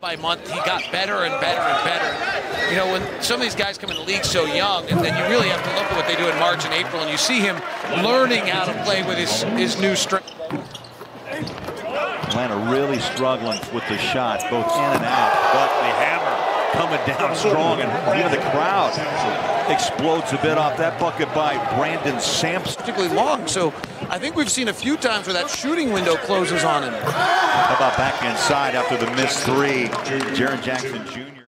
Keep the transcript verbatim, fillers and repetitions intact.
by month, he got better and better and better. You know, when some of these guys come in the league so young, and then you really have to look at what they do in March and April, and you see him learning how to play with his, his new strength. Atlanta really struggling with the shots, both in and out, but the hammer coming down strong, and even the crowd explodes a bit off that bucket by Brandon Sampson. Particularly long, so I think we've seen a few times where that shooting window closes on him. How about back inside after the missed three, Jaren Jackson Junior